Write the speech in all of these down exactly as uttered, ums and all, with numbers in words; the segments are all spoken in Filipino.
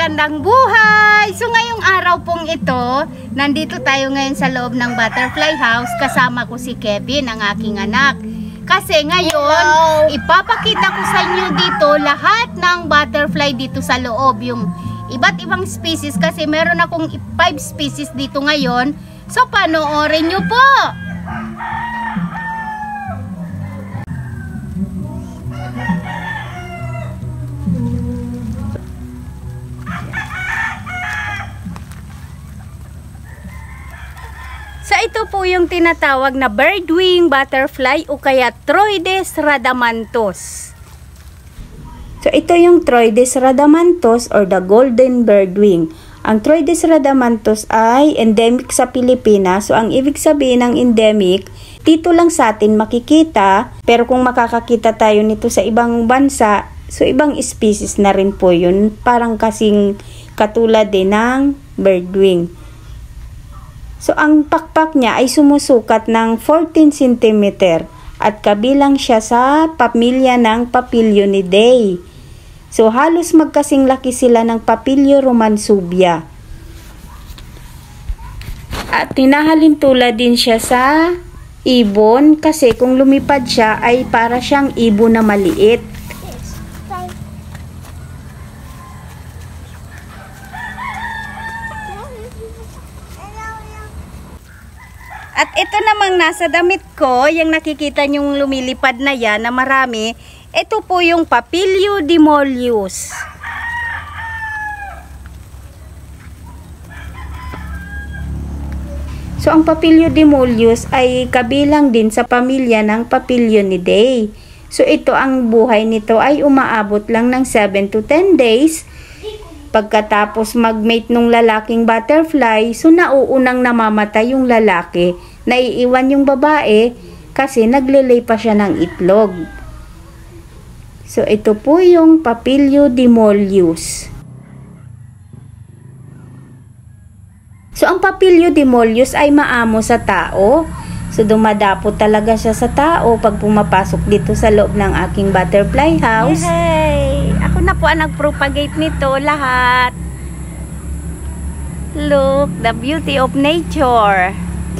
magandang buhay! So ngayong araw pong ito, nandito tayo ngayon sa loob ng butterfly house. Kasama ko si Kevin, ang aking anak. Kasi ngayon, hello, ipapakita ko sa inyo dito lahat ng butterfly dito sa loob. Yung iba't ibang species kasi meron akong five species dito ngayon. So panoorin nyo po! So ito po yung tinatawag na birdwing butterfly o kaya Troides radamanthus. So ito yung Troides radamanthus or the golden birdwing. Ang Troides radamanthus ay endemic sa Pilipinas. So ang ibig sabihin ng endemic, dito lang sa atin makikita. Pero kung makakakita tayo nito sa ibang bansa, so ibang species na rin po yun. Parang kasing katulad din ng birdwing. So, ang pakpak niya ay sumusukat ng fourteen centimeter at kabilang siya sa pamilya ng Papilionidae. So, halos magkasing laki sila ng Papilio romansubia. At tinahalin tulad din siya sa ibon kasi kung lumipad siya ay para siyang ibon na maliit. At ito namang nasa damit ko, yung nakikita nyong lumilipad na yan na marami, ito po yung Papilio demolius. So ang Papilio demolius ay kabilang din sa pamilya ng Papilionidae. So ito ang buhay nito ay umaabot lang ng seven to ten days. Pagkatapos mag-mate nung lalaking butterfly, so nauunang namamatay yung lalaki, naiiwan yung babae kasi naglilay pa siya ng itlog. So ito po yung Papilio demolius. So ang Papilio demolius ay maamo sa tao. So dumadapo talaga siya sa tao pag pumapasok dito sa loob ng aking butterfly house. Yay! Ako na po ang nag-propagate nito lahat. Look, the beauty of nature.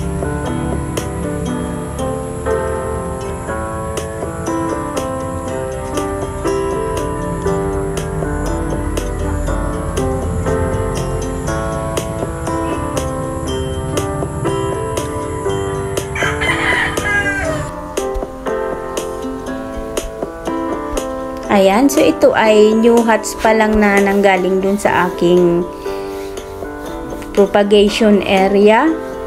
Ayan, so ito ay new huts pa lang na nanggaling dun sa aking propagation area.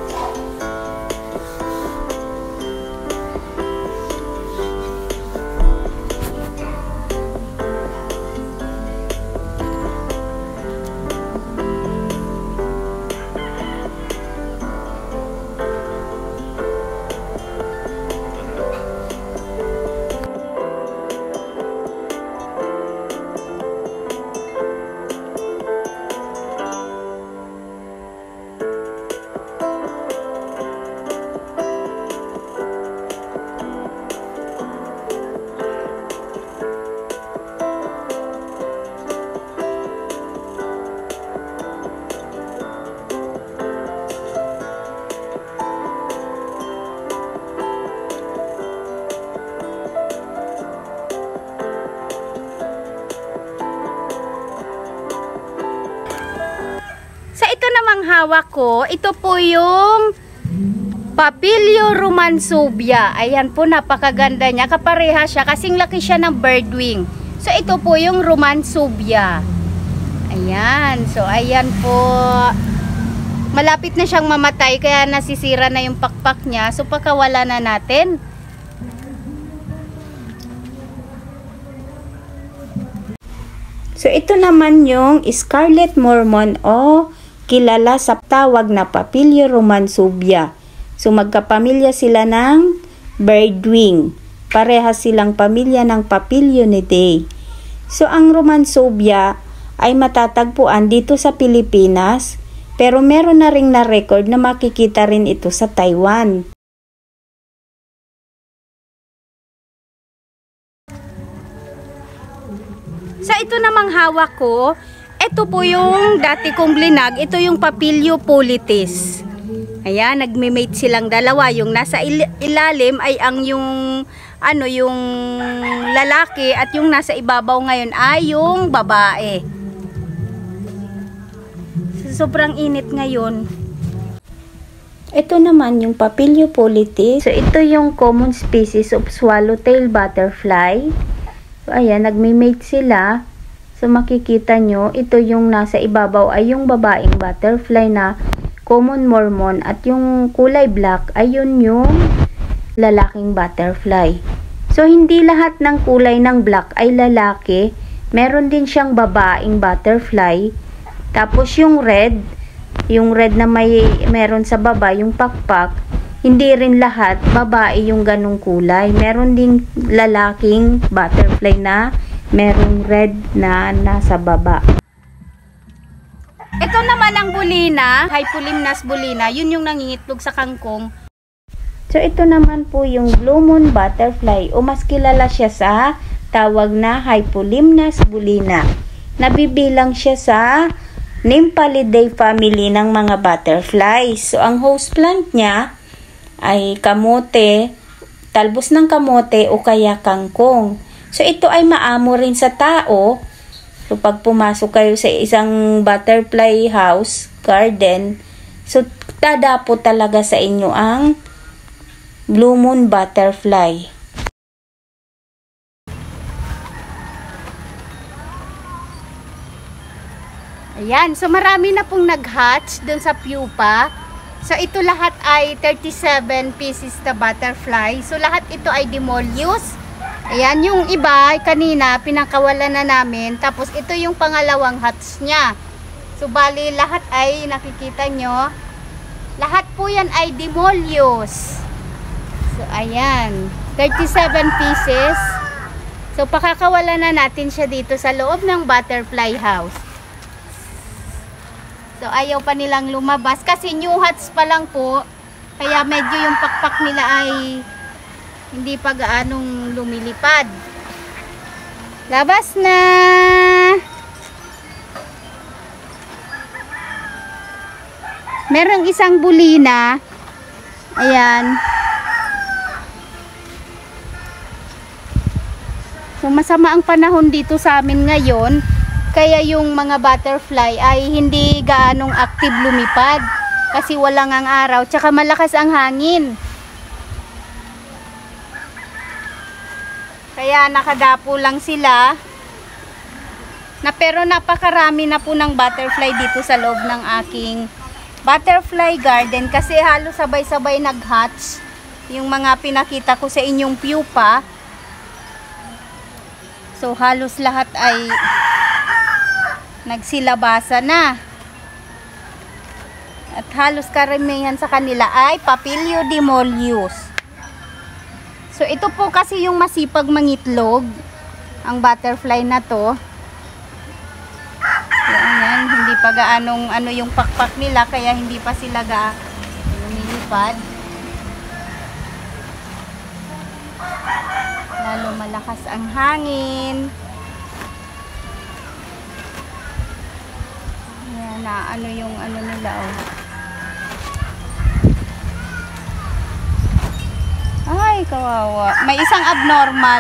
Ito namang hawak ko, ito po yung Papilio romansubia. Ayan po, napakaganda niya. Kapareha siya, kasing laki siya ng birdwing. So ito po yung romansubia. Ayan, so ayan po. Malapit na siyang mamatay kaya nasisira na yung pakpak niya. So pakawala na natin. So ito naman yung Scarlet Mormon o kilala sa tawag na Papilio romansubia. So magkapamilya sila ng birdwing. Parehas silang pamilya ng Papilionidae. So ang romansubia ay matatagpuan dito sa Pilipinas, pero meron na ring na-record na makikita rin ito sa Taiwan. Sa ito namang hawak ko, ito po yung dati kong blinag. Ito yung Papilio politis. Ayan, nagme-mate silang dalawa. Yung nasa il ilalim ay ang yung ano yung lalaki at yung nasa ibabaw ngayon ay yung babae. Sobrang init ngayon. Ito naman yung Papilio politis. So ito yung common species of swallowtail butterfly. So ayan, nagme-mate sila. So makikita nyo, ito yung nasa ibabaw ay yung babaeng butterfly na common mormon at yung kulay black ay yun yung lalaking butterfly. So hindi lahat ng kulay ng black ay lalaki. Meron din siyang babaeng butterfly. Tapos yung red, yung red na may meron sa baba, yung pakpak, hindi rin lahat babae yung ganong kulay. Meron din lalaking butterfly na merong red na nasa baba. Ito naman ang bulina, Hypolimnas bulina, yun yung nangingitlog sa kangkong. So ito naman po yung blue moon butterfly o mas kilala siya sa tawag na Hypolimnas bulina. Nabibilang siya sa Nymphalidae family ng mga butterflies. So ang host plant niya ay kamote, talbos ng kamote o kaya kangkong. So ito ay maamo rin sa tao. So pag pumasok kayo sa isang butterfly house, garden, so tadapo talaga sa inyo ang blue moon butterfly. Ayan, so marami na pong nag-hatch dun sa pupa. So ito lahat ay thirty-seven pieces na butterfly. So lahat ito ay Demolius. Ayan, yung iba kanina pinakawalan na namin. Tapos ito yung pangalawang hatch niya. So bali lahat ay nakikita nyo. Lahat po yan ay Demolius. So ayan, thirty-seven pieces. So pakakawalan na natin siya dito sa loob ng butterfly house. So ayaw pa nilang lumabas kasi new hatch pa lang po. Kaya medyo yung pakpak nila ay hindi pa gaanong lumilipad. Labas na! Merong isang bulina. Ayan. So masama ang panahon dito sa amin ngayon. Kaya yung mga butterfly ay hindi gaanong active lumipad. Kasi walang ang araw. Tsaka malakas ang hangin. Kaya nakadapo lang sila. Na pero napakarami na po ng butterfly dito sa loob ng aking butterfly garden. Kasi halos sabay-sabay nag-hatch. Yung mga pinakita ko sa inyong pupa. So halos lahat ay nagsilabasa na. At halos karamihan sa kanila ay Papilio Demolius. So ito po kasi yung masipag mangitlog, ang butterfly na to. Yan, yan. Hindi pa gaanong ano yung pakpak nila, kaya hindi pa sila ga lumilipad. Lalo malakas ang hangin. Yan, na ano yung ano nila, oh. Ay, kawawa. May isang abnormal.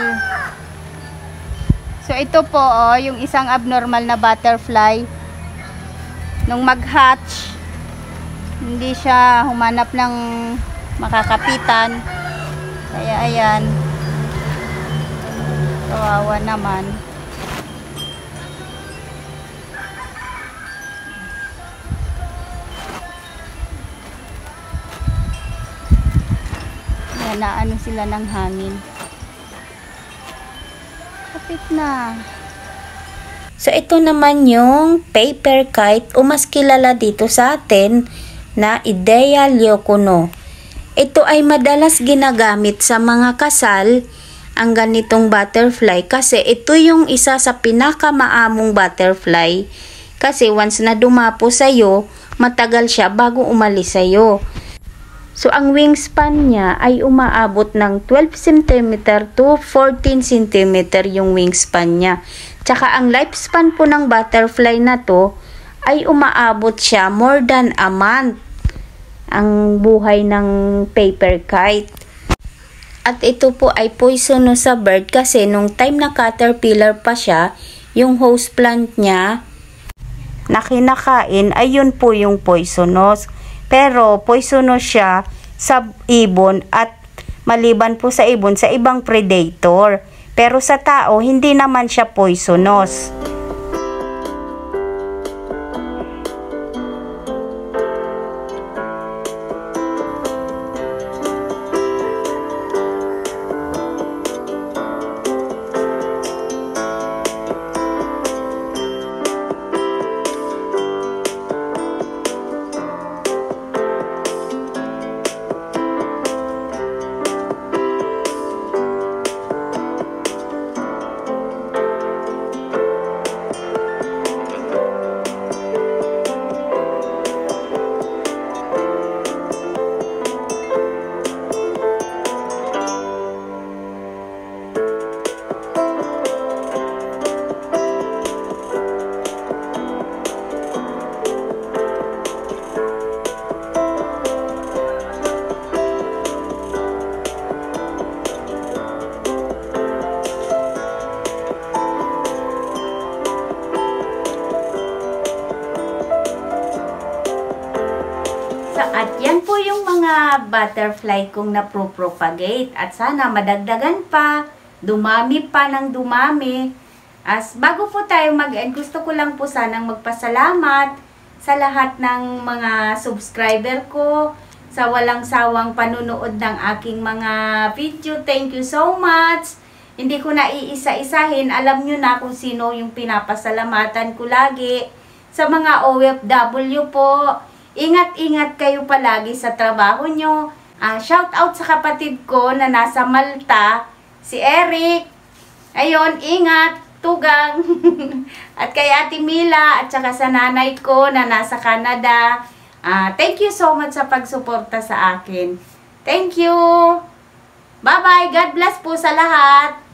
So, ito po, oh, yung isang abnormal na butterfly. Nung mag-hatch, hindi siya humanap ng makakapitan. Kaya, ayan. Kawawa naman. Na ano sila ng hangin. Kapit na. So ito naman yung paper kite o mas kilala dito sa atin na Idea leucono. Ito ay madalas ginagamit sa mga kasal ang ganitong butterfly kasi ito yung isa sa pinakamaamong butterfly kasi once na dumapo sa'yo, matagal siya bago umalis sa'yo. So, ang wingspan niya ay umaabot ng twelve centimeters to fourteen centimeters yung wingspan niya. Tsaka ang lifespan po ng butterfly na to ay umaabot siya more than a month ang buhay ng paper kite. At ito po ay poisonous sa bird kasi nung time na caterpillar pa siya, yung host plant niya na kinakain ay yun po yung poisonous. Pero poisonous siya sa ibon at maliban po sa ibon sa ibang predator. Pero sa tao, hindi naman siya poisonous. At yan po yung mga butterfly kong napro-propagate. At sana madagdagan pa, dumami pa ng dumami. As bago po tayo mag-end, gusto ko lang po sanang magpasalamat sa lahat ng mga subscriber ko, sa walang sawang panunood ng aking mga video. Thank you so much. Hindi ko na iisa-isahin. Alam nyo na kung sino yung pinapasalamatan ko lagi. Sa mga O F W po, ingat-ingat kayo palagi sa trabaho nyo. Uh, shout out sa kapatid ko na nasa Malta, si Eric. Ayun, ingat, tugang. At kay Ate Mila at saka sa nanay ko na nasa Canada. Uh, thank you so much sa pagsuporta sa akin. Thank you. Bye-bye. God bless po sa lahat.